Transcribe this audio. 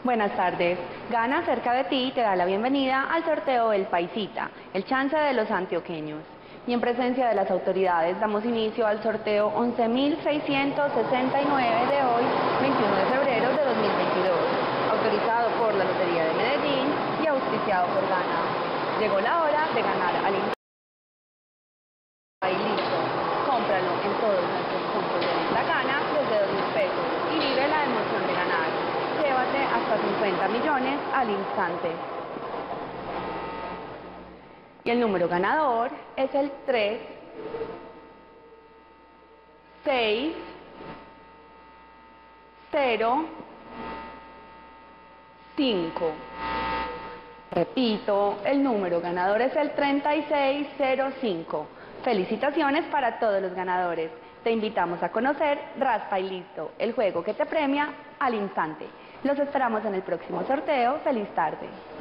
Buenas tardes. Gana cerca de ti te da la bienvenida al sorteo del Paisita, el chance de los antioqueños. Y en presencia de las autoridades damos inicio al sorteo 11.669 de hoy, 21 de febrero de 2022, autorizado por la Lotería de Medellín y auspiciado por Gana. Llegó la hora de ganar al Paisita. Cómpralo en todos nuestros puntos de venta Gana desde 2.000 pesos y vive la emoción de ganar. Llévate hasta 50 millones al instante. Y el número ganador es el 3, 6, 0, 5. Repito, el número ganador es el 3605. Felicitaciones para todos los ganadores. Te invitamos a conocer Raspa y Listo, el juego que te premia al instante. Los esperamos en el próximo sorteo. ¡Feliz tarde!